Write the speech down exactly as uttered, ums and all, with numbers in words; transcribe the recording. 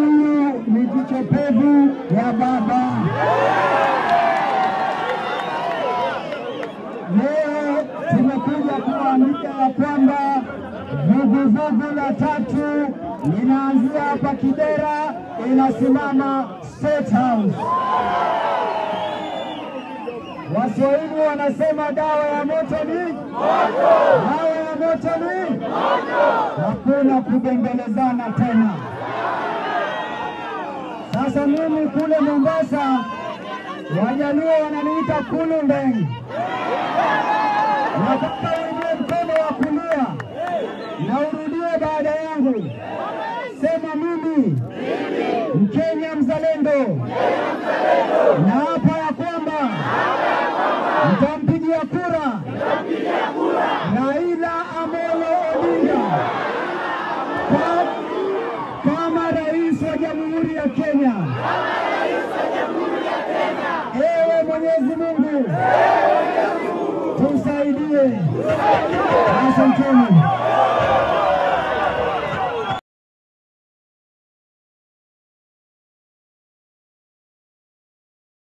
huyu ni kichopevu ya baba. Leo tumekuja kuambia ya kwamba vuguvugu la tatu linaanzia hapa Kibera, inasimama State House. Waswahili wanasema dawa ya moto ni moto. Dawa ya moto ni moto. Hakuna kubembelezana tena. Sasa mimi kule Mombasa, Wajaluo wananiita Kulundeng. Nataka uinue mkono wa kulia na urudie baada yangu. Sema mimi Mkenya mzalendo, na hapa ya kwamba nitampigia kura Raila Amolo Odinga kama rais wa Jamhuri ya Kenya. Ewe Mwenyezi Mungu tusaidie. Asanteni.